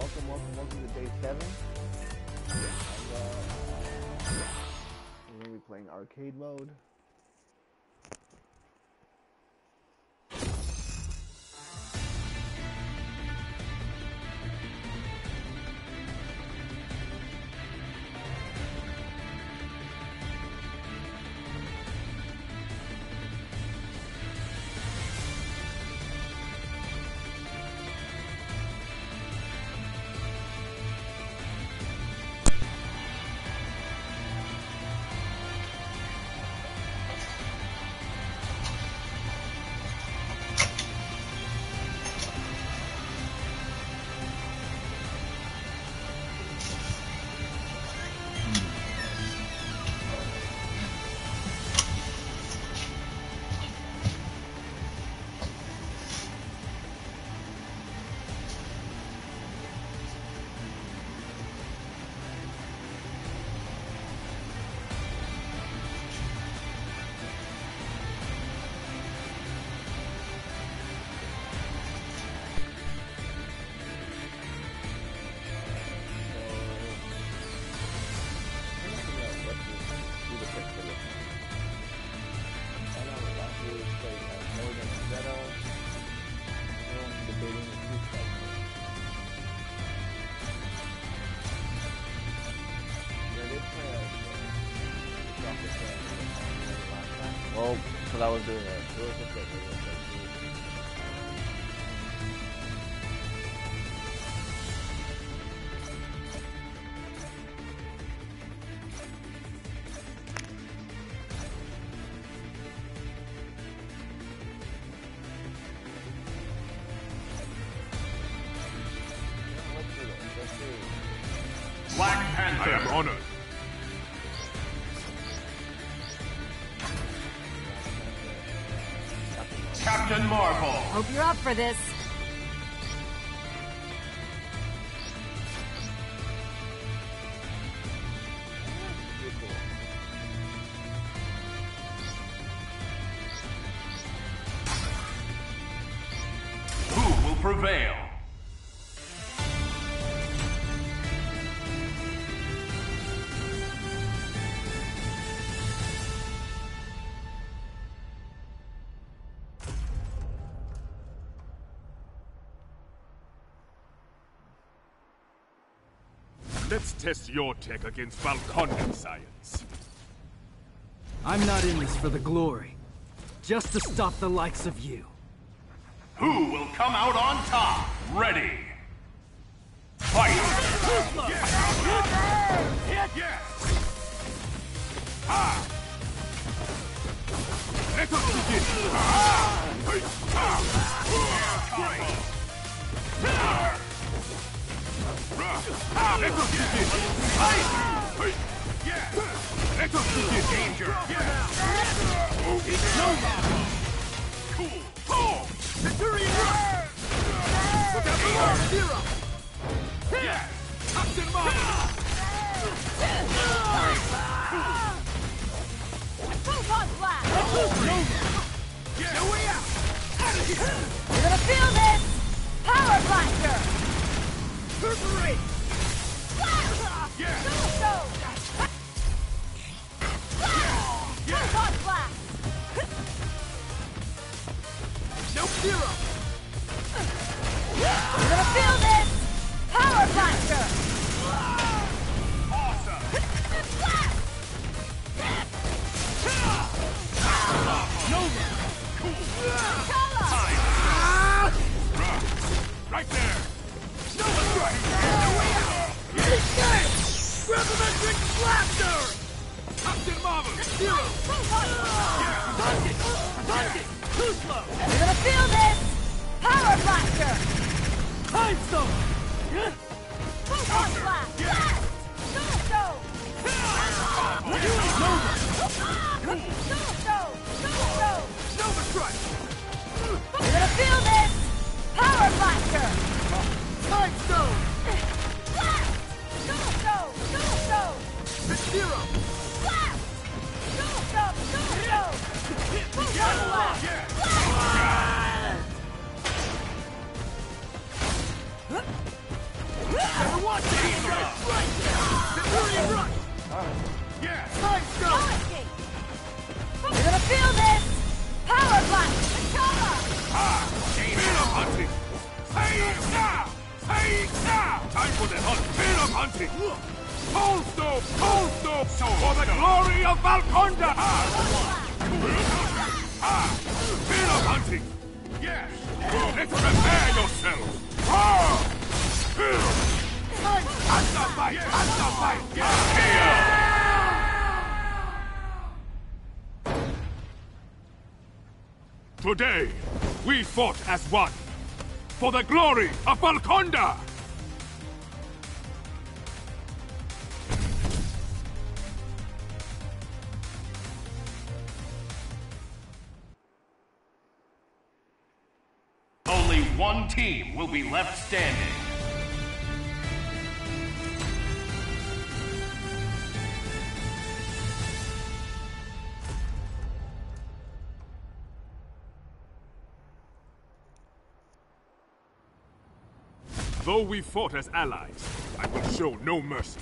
welcome to day 7. We're gonna be playing arcade mode. Well, because I was doing it. It was just like, Black Panther. I am honored. Captain Marvel. Hope you're up for this. Who will prevail? Let's test your tech against Falconian science. I'm not in this for the glory. Just to stop the likes of you. Who will come out on top? Ready! Fight! Yes! Ha! Let us begin! Let us begin! Let us begin! Danger! It's no more! Cool! Victory! Look out below! Zero! Yeah! Captain Marvel! Photon blast! No way out! You're gonna feel this! Power blaster! Perforate! Yeah! Go! Photon blast! No zero! You're gonna feel this! Power blaster! Awesome! Nova! Cool! Color! Right there! No way out! No escape! You're gonna feel this! Power blast! T'Challa! Phenom hunting! Time for the hunt! Phenom hunting! Cold Stone! Cold Stone! For the glory of Valkonda! Phenom hunting! Yes! Let's prepare yourselves! Answer fight! Answer fight! Today, we fought as one, for the glory of Valkonda! Only one team will be left standing. Though we fought as allies, I will show no mercy.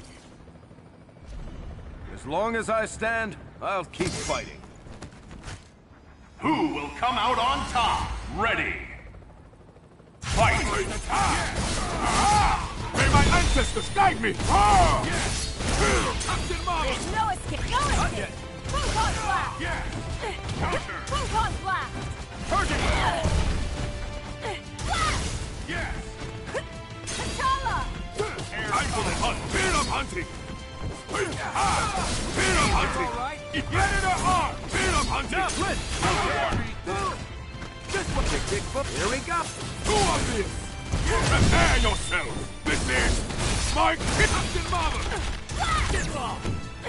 As long as I stand, I'll keep fighting. Who will come out on top? Ready! Fight! May my ancestors guide me! Captain Marvel! There's no escape! No escape! Photon blast! Photon blast! Blast! T'Challa! Time for the hunt! Phenom hunting! Phenom hunting! Get in the arm! Phenom hunting! Just what you dig for. Here we go. Who of this? Prepare yourselves! This is my Captain Marvel! Get off!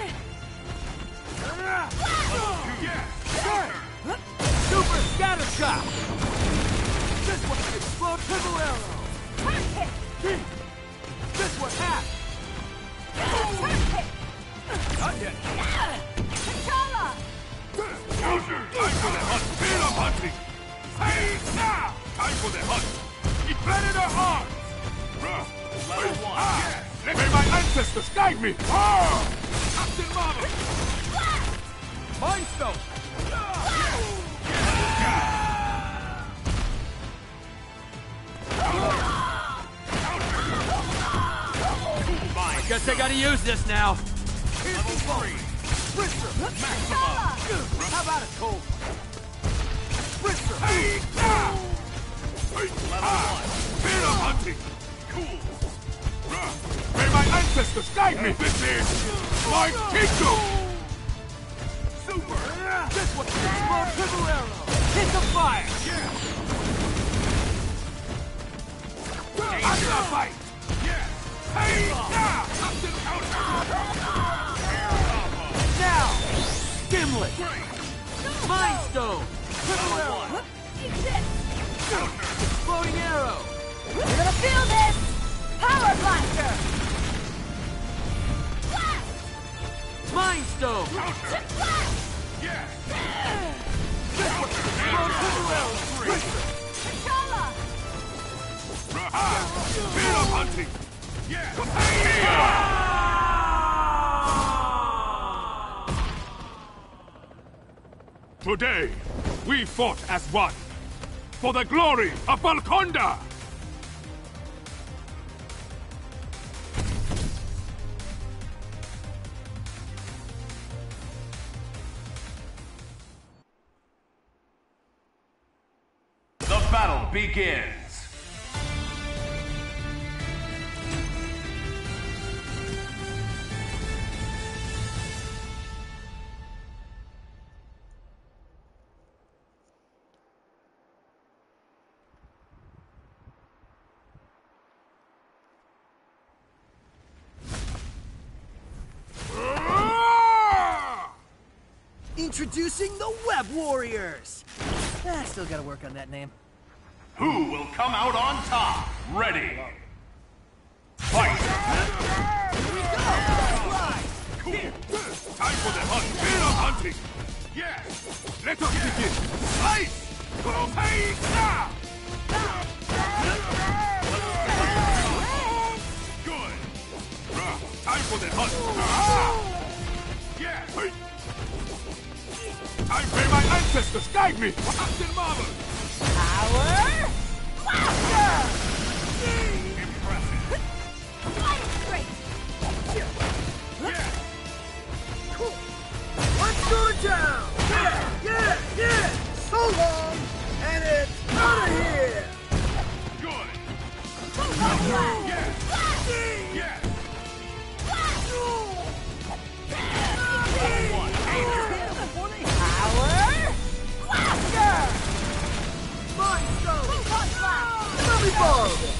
Super scatter shot. This one can explode triple arrow. Turn kick! This one half. Turn kick! Not yet. T'Challa! Time for the hunt! Phenom hunting! Time for the hunt! Defend the arms! Level 1. May my ancestors guide me! Captain Marvel! Mind Stone. I guess I gotta use this now. Level 3. How about a cold? Level 1. Phenom hunting! Cool! May my ancestors guide me! This is my kingdom! Super. This one can explode triple arrow. Hit the fire. I'm gonna fight! Now. Gimlet. Mind Stone. Triple arrow. Eat this! Exploding arrow. You're gonna feel this! Power blaster! Blast! Mind Stone. Blast! Explode triple arrow. T'Challa! Phenom hunting! Today, we fought as one, for the glory of Valkonda! The battle begins! Introducing the Web Warriors! I still gotta work on that name. Who will come out on top? Ready! Fight! Cool! Time for the hunt! Phenom hunting! Yes! Let us begin! Slice! Good! for the hunt! Yes! I pray my ancestors guide me! Captain Marvel! Power! Blaster! Impressive! Light straight! Yes! Let's go to town! Yeah! So long, and it's out of here! Good! Photon blast! Yes! Blast! Yes! Power! Blaster! Mind Stone! Photon blast! Let me borrow this!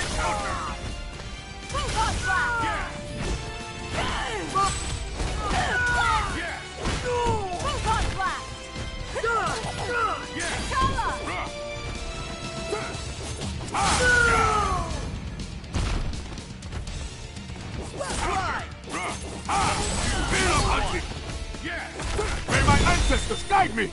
Photon blast! Yes! Blast! Yes! Photon blast! Done! Yes! Chala! Feel of hunting! Yes! May my ancestors guide me!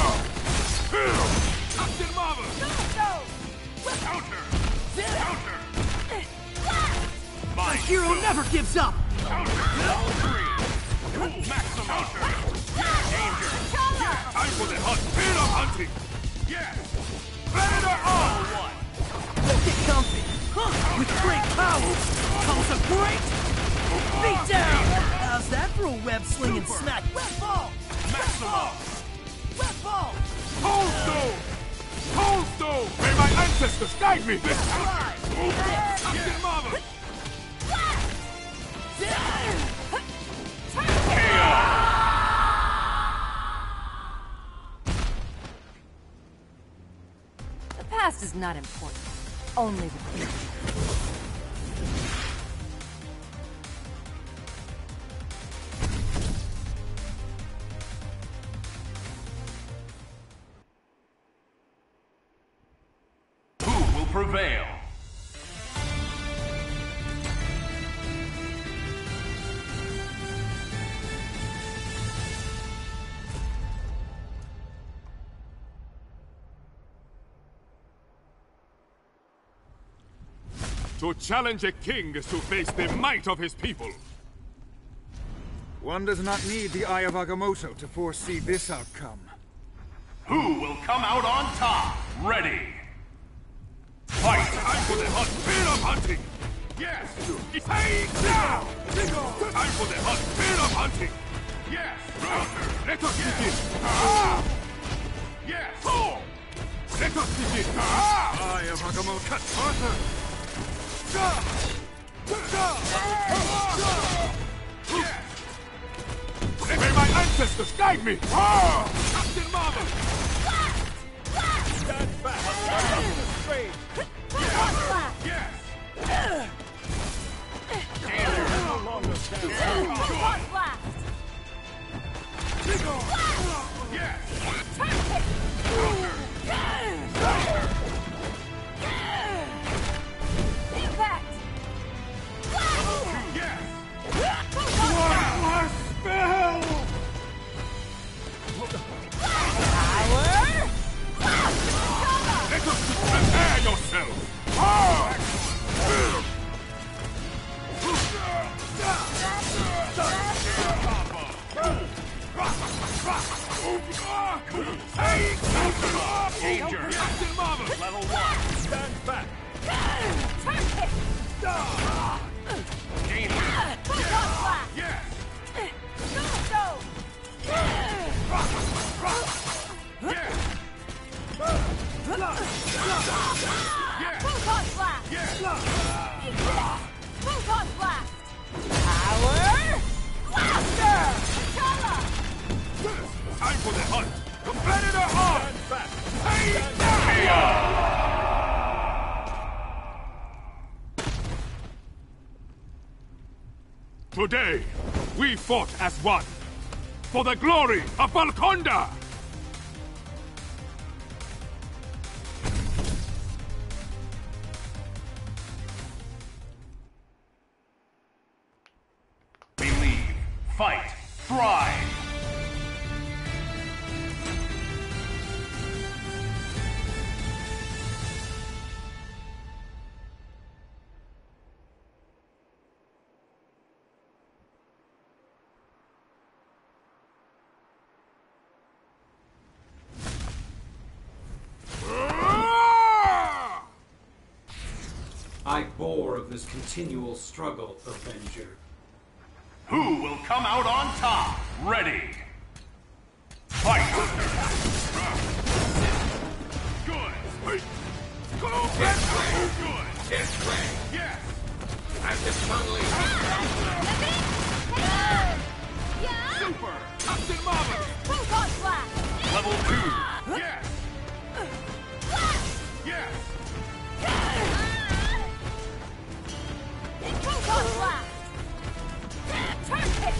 Captain Marvel! Go! Counter! Counter! Blast! My Hero never gives up! Counter! Level 3! Maximum! Counter! Danger! Chala! Time for the hunt! Feel of hunting! Yes! Predator on! Get comfy! With great power comes a great beat down! How's that for a web sling and smack? Web ball! Maximum! Web ball! Cold Stone! Cold Stone! May my ancestors guide me! Captain Marvel! The past is not important. Only the future. Who will prevail? To challenge a king is to face the might of his people. One does not need the Eye of Agamotto to foresee this outcome. Who will come out on top? Ready! Fight! Time for the hunt! Fear of hunting! Yes! Hey, now! Time for the hunt! Fear of hunting! Yes! Let us begin! Yes! Let us begin! Eye of Agamotto. Cut Arthur! Yes! May my ancestors guide me! Captain Marvel! Stand back! Straight! Photon blast! Yes! Photon blast! Yes! Turn kick! Impact! Yes! Photon blast! Spell! Power! Chala! Let us prepare yourself! Danger! Captain Marvel! Level 1! Stand back! Turn kick! Danger! Photon blast! Yes! Go! Yes! Yes! Photon blast! Yes! Photon blast! Power! Blaster! Chala! Time for the hunt! Predator on! Stand back! Today, we fought as one. For the glory of Valkonda! Believe, fight, thrive! of this continual struggle, Avenger. Who will come out on top? Ready. Fight! Good! Go! Good! Yes! And this finally Super! Captain Marvel! Proton Blast! Level 2! Yes! Yes! Proton Blast! Turn kick!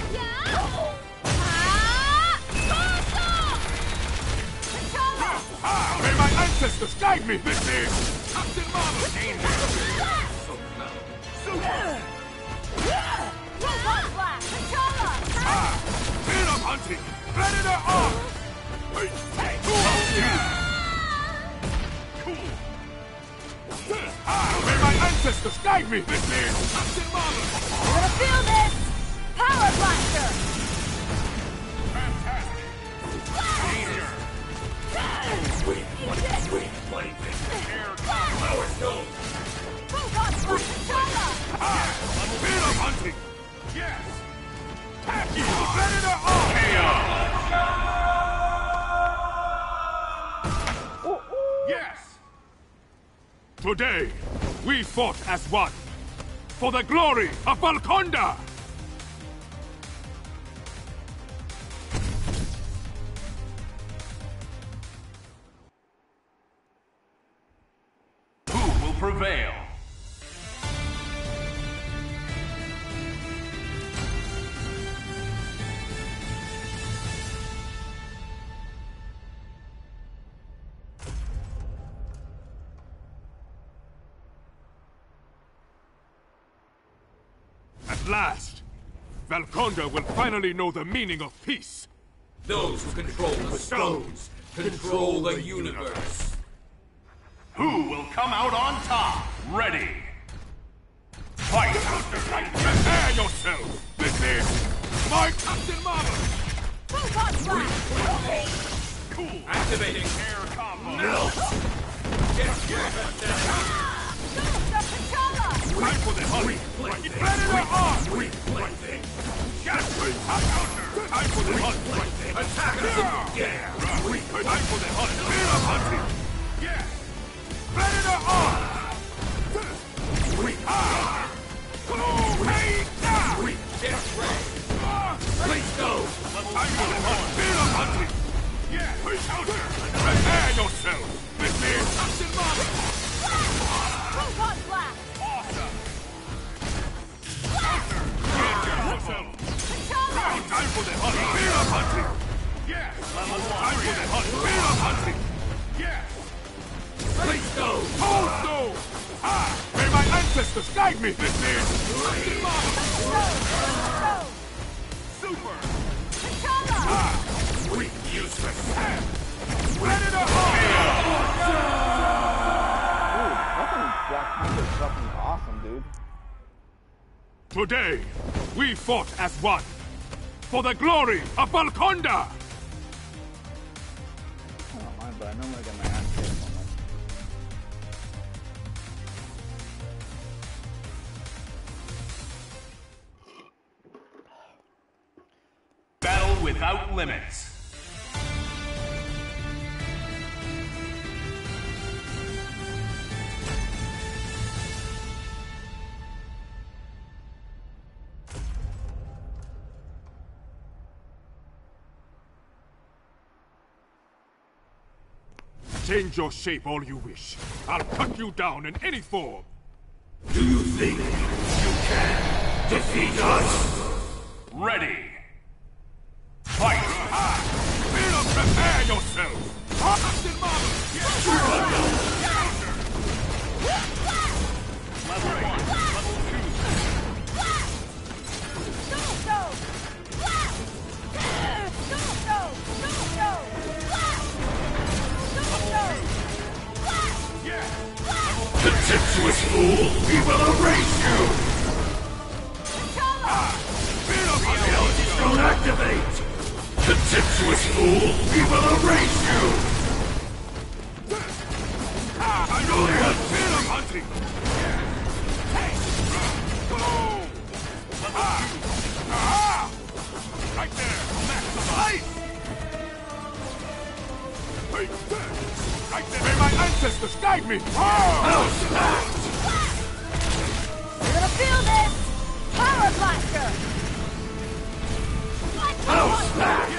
May my ancestors guide me! This is Captain Marvel! Super! Proton Blast! T'Challa! Fear of hunting! Predator on! Cool! May my ancestors guide me! This is Captain Marvel! You're gonna feel this! Power Blaster! Fantastic! Danger! Wait, Air power stone! Proton Blast! T'Challa! Fear of hunting! Yes! Tacky! Predator on! Yes! Today, we fought as one. For the glory of Valkonda! Who will prevail? At last, Valkonda will finally know the meaning of peace. Those who control the stones control the universe. Who will come out on top? Ready. Fight! Prepare yourself! This is my Captain Marvel! Proton Blast! Cool! Activating Air combo! No! Super T'Challa! Time for the hunt! Predator on! Yes! Time for the hunt! Attack us! Yeah! Time for the hunt! Fear of hunting! Yes! Predator on! Hey! Let's go! Time for the hunt! Fear of hunting! Yes! Prepare yourself! This is Captain Marvel! Proton Blast! Awesome! T'Challa! Time for the hunt! Fear of hunting! Yes! Time for the hunt! Fear of hunting! Yes! Let's go! Cold Stone! May my ancestors guide me! This is Captain Marvel! Super! T'Challa! Useless! Predator on! Dude, fucking Black Panther's fucking awesome, dude. Today, we fought as one. For the glory of Valkonda! I don't mind, but I know I'm gonna get my ass kicked so much. Battle without limits. Change your shape all you wish. I'll cut you down in any form. Do you think you can defeat us? Ready. Fight! Prepare yourself! Captain Marvel! Level 1, level 2. Contemptuous fool! We will erase you! Reality Stone activate! Contemptuous fool! We will erase you! I know you have fear of hunting! me! House Blast! You're gonna feel this! Power Blaster! House Blast!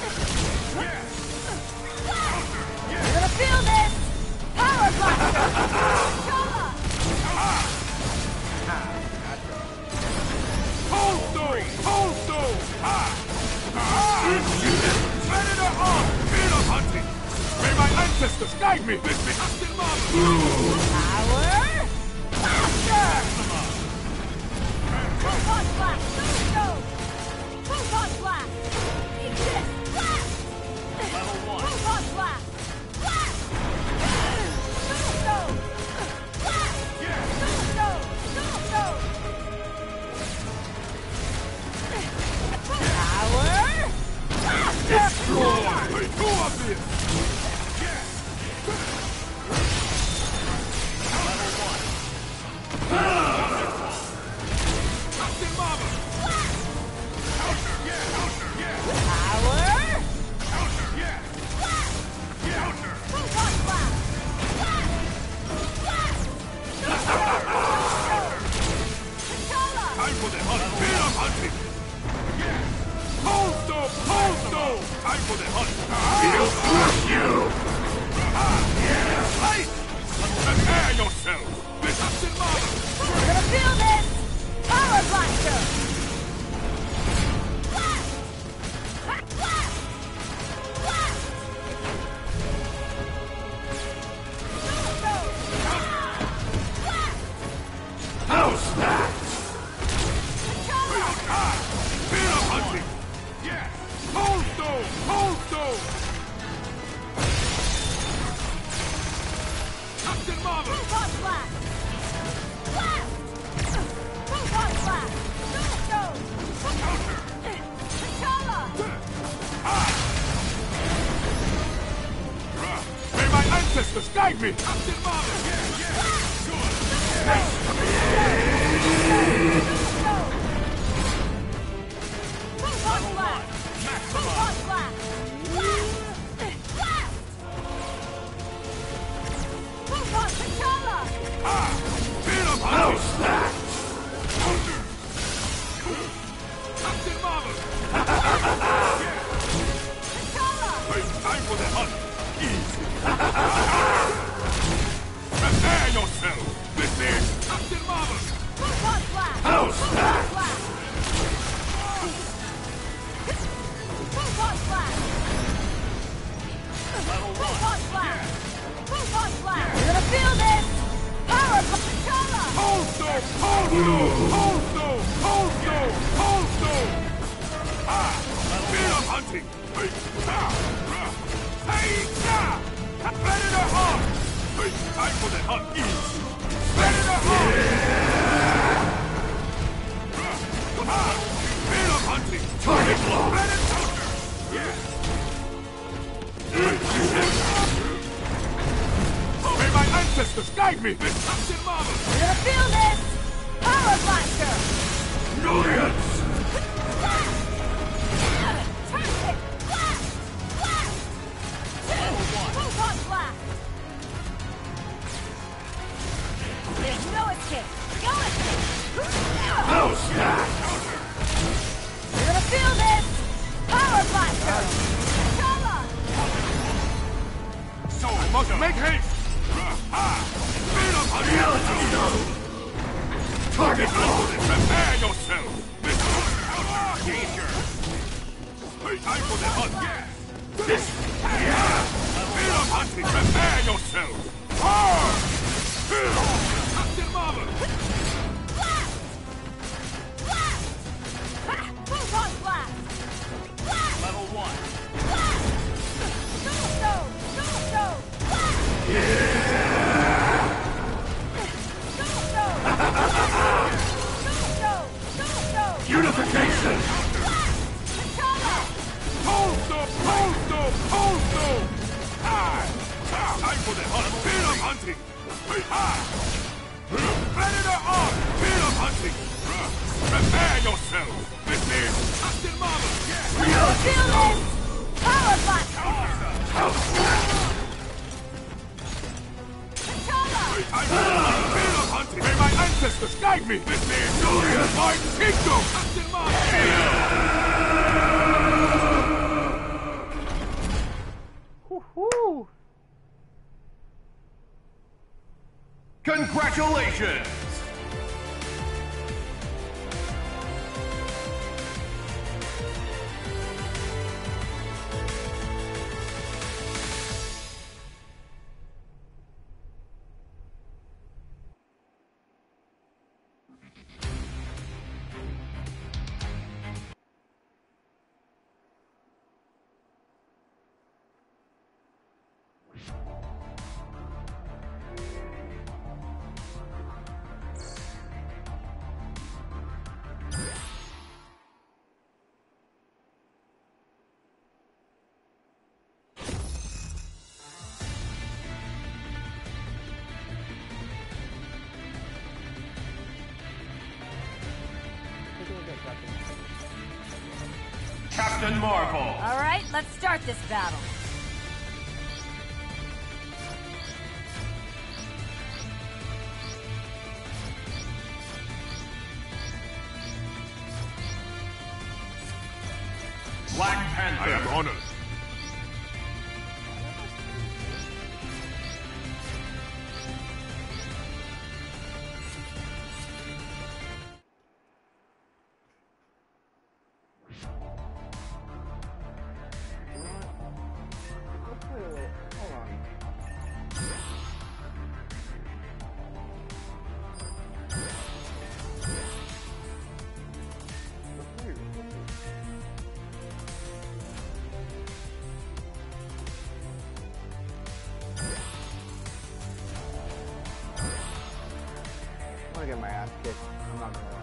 You're gonna feel this! Power Blaster! Chola! Cold Stone! Cold Stone! Predator on! Freedom hunting! May my ancestors guide me! This is Captain Marvel! Power Blaster! Photon Blast! Stone! Photon Blast! Eat this! Blast! Level 1. Photon Blast! Blast! Stone! Blast! Stone! Stone! Power Blaster! Hey, go up this! Captain Marvel! Counter! Yeah! Counter! Yeah! Power Counter! Yeah! Counter! Photon Blast! Blast! T'Challa! Time for the hunt! Freedom hunting! Yeah! Cold Stone! Cold Stone! Time for the hunt! He'll crush you! Fight! Prepare yourself! This Captain Marvel! You're gonna feel this! Power Blaster! Blast! Blast! Blast! Stone! Blast! House Blast! T'Challa! Freedom hunting! Yeah! Cold Stone! Cold Stone! Captain Marvel! Photon Blast! Blast! Photon Blast! Stone! T'Challa! May my ancestors guide me! Captain Marvel! Yeah! Good! Photon Blast! Photon Blast! Blast! Photon T'Challa! Freedom House Blast! Counter! Captain Marvel! T'Challa! It's time for the hunt! Easy! Prepare yourself! This is Captain Marvel! Photon Blast! House Photon Blast! Photon Blast! Level 1. Photon Blast! Photon Blast! You're gonna feel this! Power Blast! T'Challa! Cold Stone! Cold Stone! Cold Stone! Cold Stone! Cold Stone! Freedom hunting! Predator on! Time for the hunt! Easy! Predator on! Freedom hunting! Target locked! Predator! Yeah! May my ancestors guide me! This Captain Marvel! You're gonna feel this! Power Blaster! Brilliance! Blast! Turn it! Blast! Blast! Photon Blast! There's no escape! No escape! House Blast! You're gonna feel this! Power Blaster! T'Challa! So I must make haste! Freedom hunting! Target locked! Prepare yourself! Danger! Time for the hunt! This! Freedom hunting! Prepare yourself! Captain Marvel! Blast! Blast! Photon Blast! Blast! Level 1. Blast! Stone! Stone! Blast! Stone! Unification! T'Challa! Cold Stone! Cold Stone! Cold Stone! Time for the hunt! Freedom hunting! Predator on! Freedom hunting! Prepare yourself! This is Captain Marvel! Feel this! Power Blast! T'Challa! ancestors guide me! This is my kingdom! Captain Woohoo! Congratulations! Captain Marvel! All right, let's start this battle. Black Panther! I am honored. Hold on. I'm gonna get my ass kicked. I'm not gonna lie.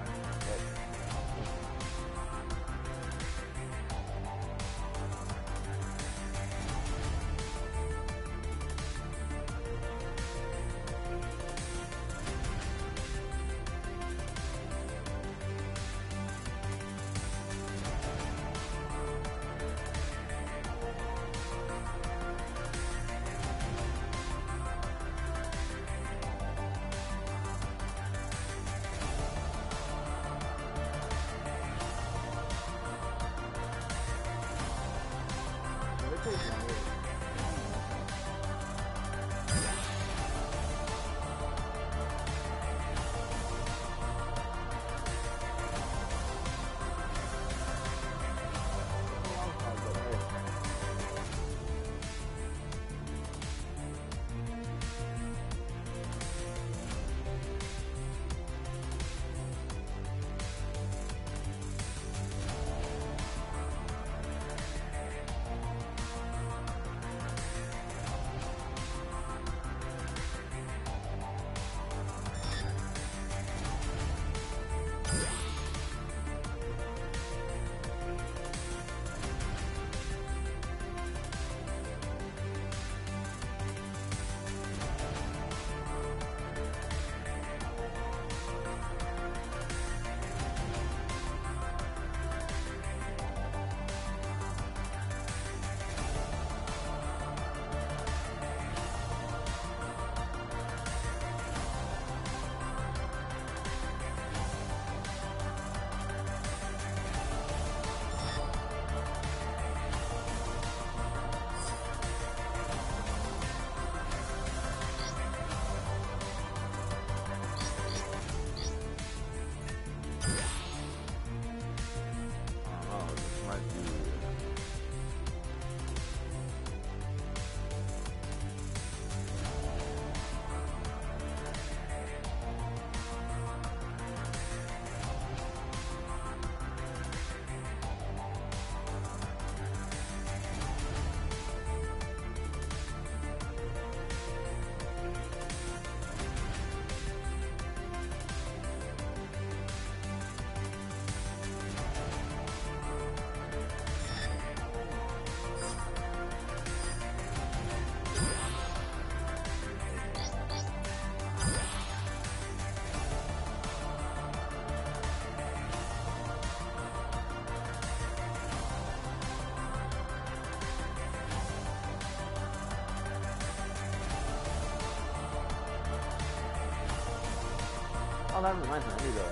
他怎么办成这个？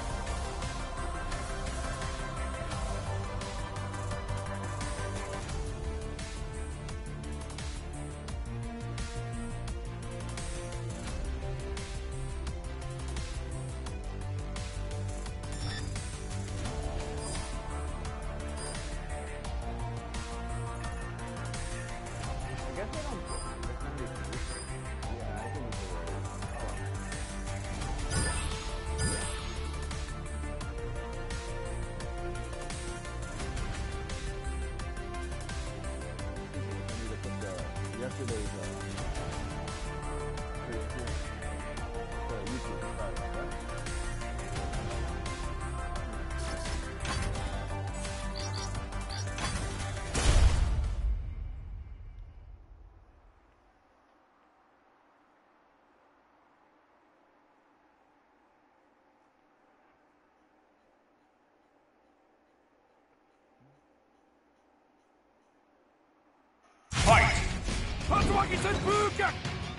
Fight! Hatsuwagi Senpuken!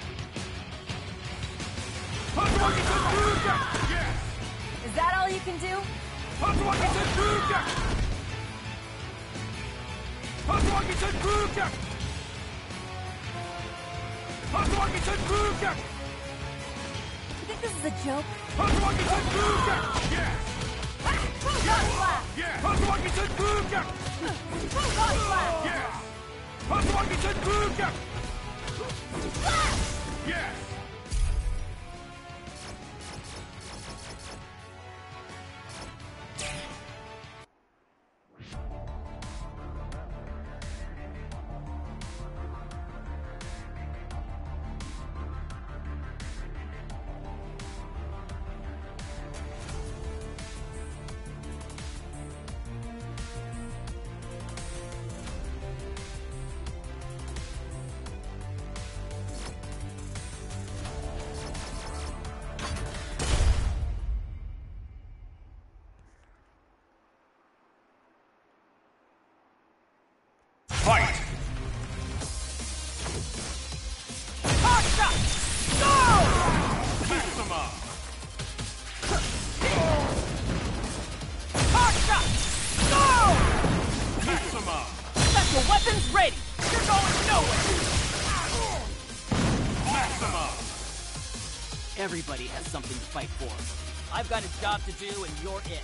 Hatsuwagi Senpuken! Yes! Is that all you can do? Hatsuwagi Senpuken! Hatsuwagi Senpuken! Hatsuwagi Senpuken! You think this is a joke? Hatsuwagi Senpuken! Yes! Proton Blast! Yes! Hatsuwagi Senpuken! Proton Blast! Yes! Hatsuwagi Senpuken! Blast! Yes! Fight! Hot shot! Go! Maxima! Hot shot! Go! Maxima! Special weapons ready! You're going nowhere! Maxima! Everybody has something to fight for. I've got a job to do, and you're it.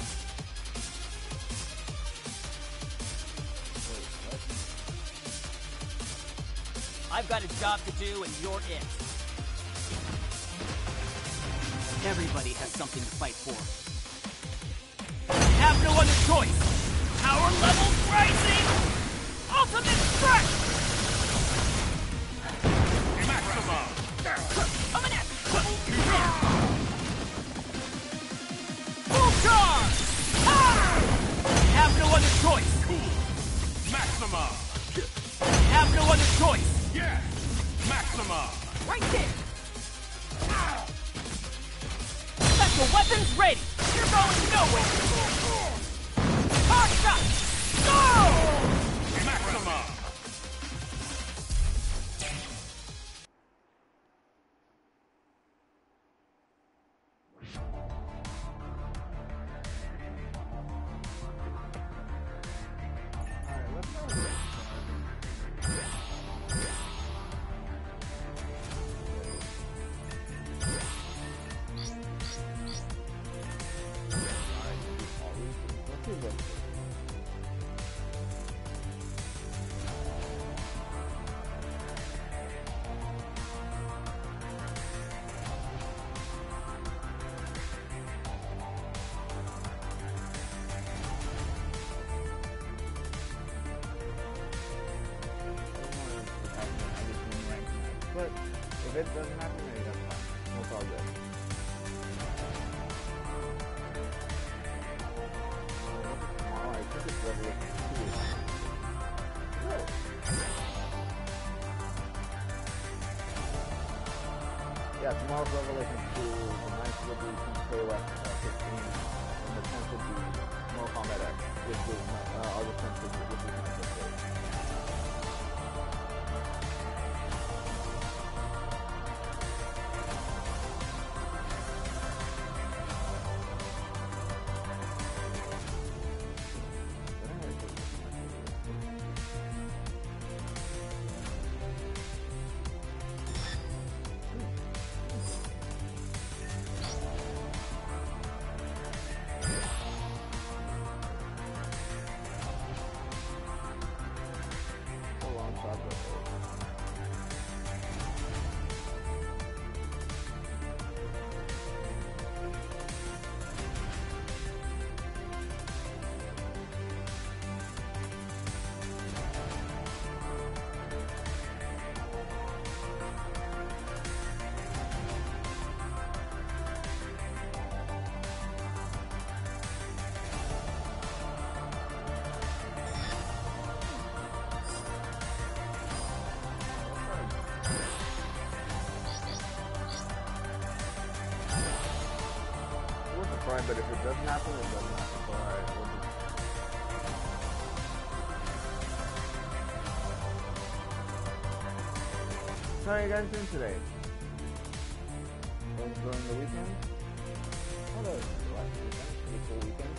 I've got a job to do, and you're it. Everybody has something to fight for. Have no other choice! Power level rising! Ultimate strength! Maxima! Coming at me! Full charge! Ah! Have no other choice! Maxima! Have no other choice! Yes! Maxima! Right there! Special weapons ready! You're going nowhere! Hot shot! Go! Maxima! But if it doesn't happen, then that's fine. That's all good. Tomorrow, I think it's Revelation 2. Yeah, tomorrow's Revelation 2. The night will be KOF 15. And the 10th will be Mortal Kombat X, which is August 10th, which is my birthday. fine, but if it doesn't happen, it doesn't happen. So, alright, we'll just... So how are you guys doing today? During the weekend? Oh, that was the last weekend. Pretty cool weekend.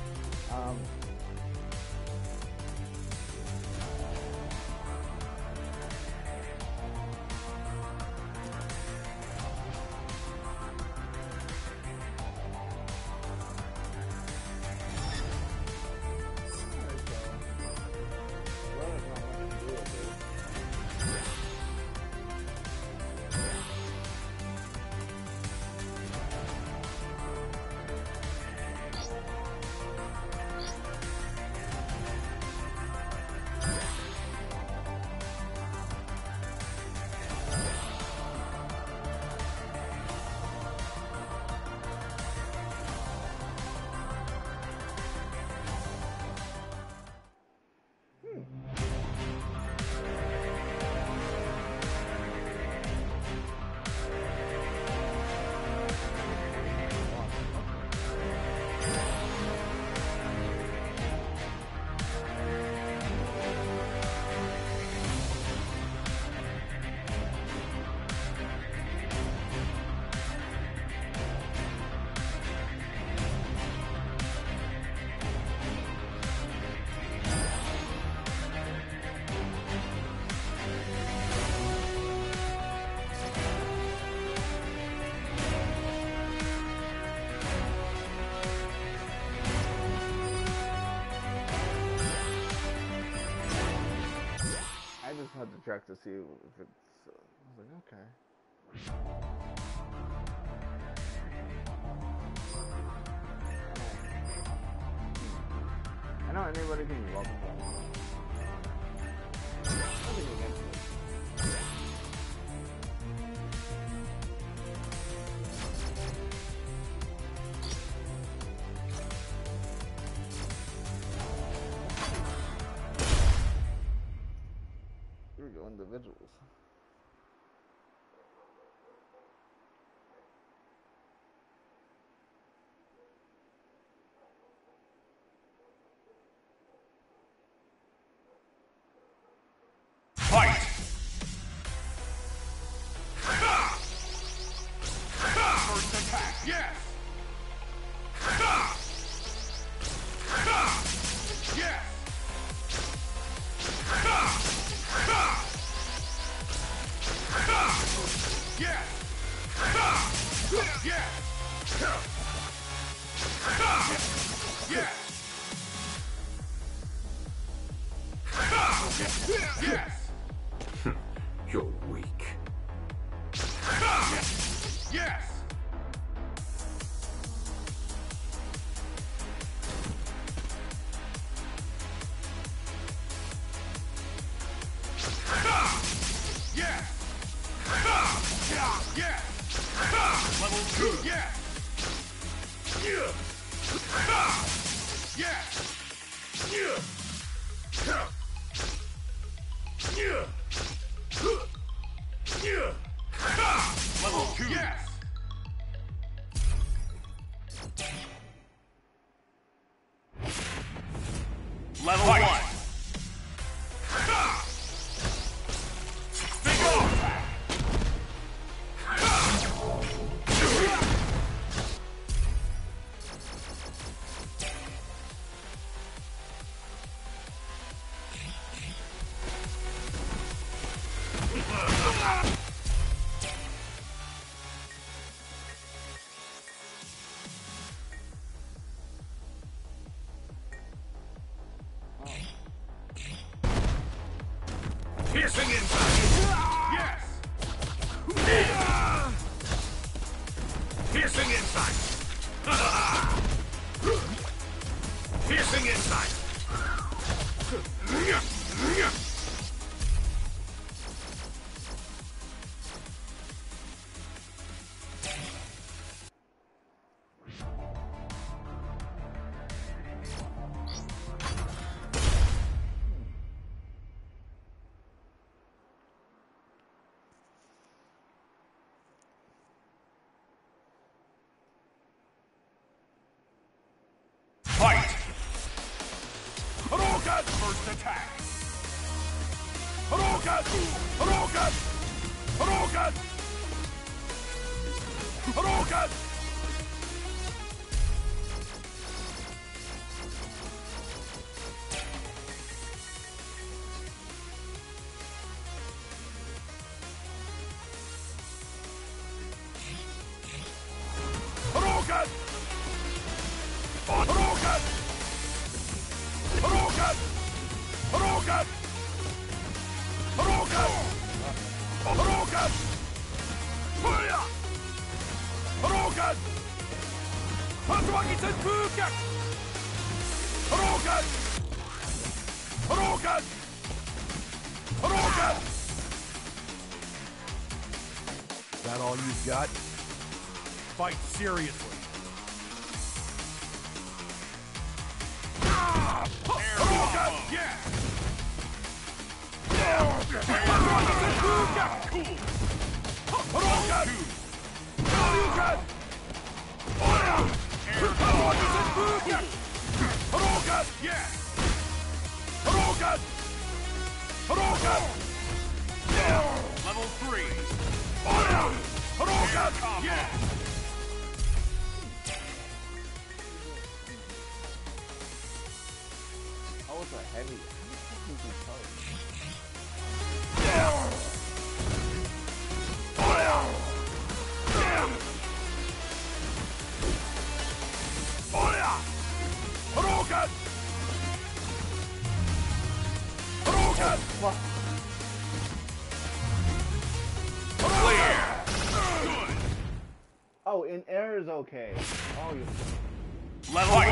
I just had to check to see if it's... I was like, okay. I know anybody can be welcome. Nothing against it. Here we go, individuals. Fight! First attack, yes! Yes! Yes! Yes! Yes! Yes! You're weak. Yes! Yes! Yes! Level 2! Yes! Yes! Level 2! Yes! Level 1! Single attack! Piercing inside! Yes! Piercing inside! Piercing inside! Fight! Hadouken! First attack! Hadouken! Hadouken! Hadouken! Hadouken! Hadouken! Hadouken! Hadouken! Hadouken! Hadouken! Hadouken! Feuer! Hadouken! Tatsumaki Senpuken! Hadouken! Hadouken! Hadouken! Is that all you've got? Fight seriously. Hadouken! Yeah! Tatsumaki Senpuken! Cool! Hadouken! Hadouken! Hadouken! Senpuken! Hadouken! Yeah! Hadouken! Hadouken! Level 3. Hadouken! Yeah! Oh, it's a heavy. How the fuck is this card? Hadouken! Hadouken! Fuck. Clear! Good! Oh, in air is okay. Oh, you. Level 1!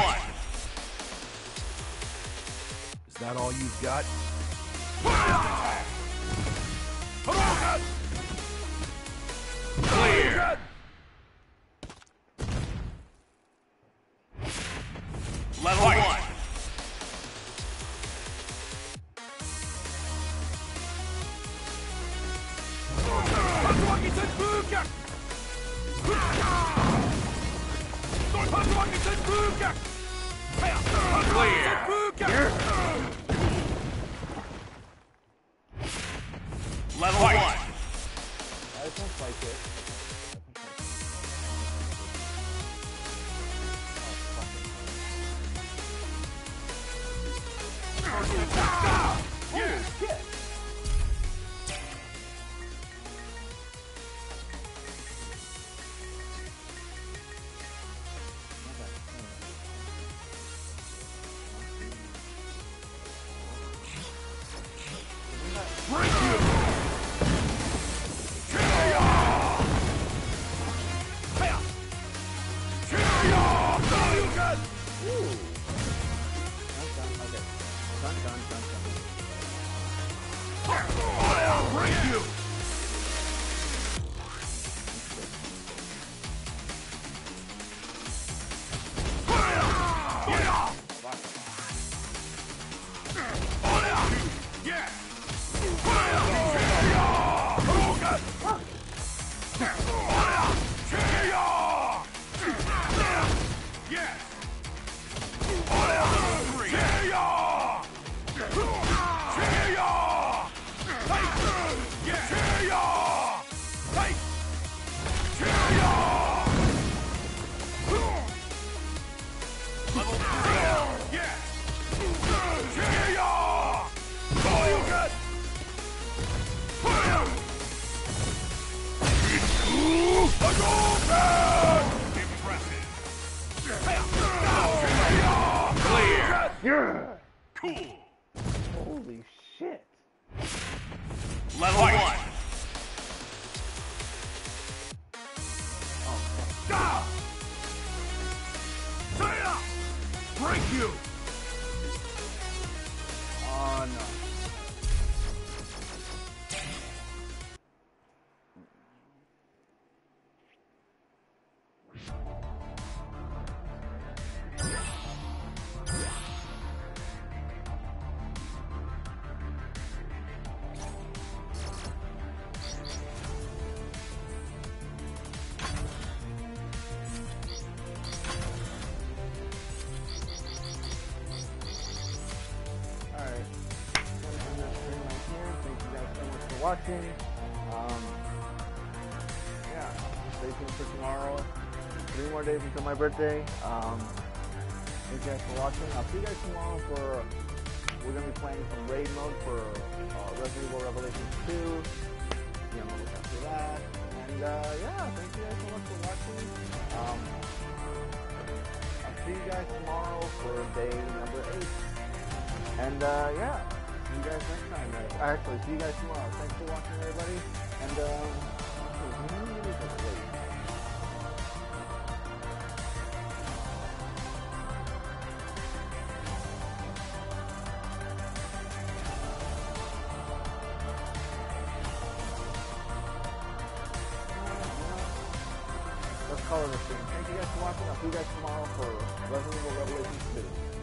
Is that all you've got? Hadouken! Clear! Level 1! Tatsumaki Senpuken! Tatsumaki Senpuken! Clear! Level 1! I just don't like it. Yeah! Shit. Break you! Break you! Yeah! Yeah. Cool. Holy shit. Level 1. Oh, fuck. Da! Saya! Break you! Oh, no. watching. Yeah, stay tuned for tomorrow. 3 more days until my birthday. Thank you guys for watching. I'll see you guys tomorrow for, we're going to be playing some raid mode for Resident Evil Revelations 2. Yeah, I'm going to after that. And yeah, thank you guys so much for watching. I'll see you guys tomorrow for day number 8. And yeah, see you guys next time, guys. Actually, see you guys tomorrow. Thanks for watching, everybody. And let's call it a stream. Thank you guys for watching. I'll see you guys tomorrow for Resident Evil Revelations 2.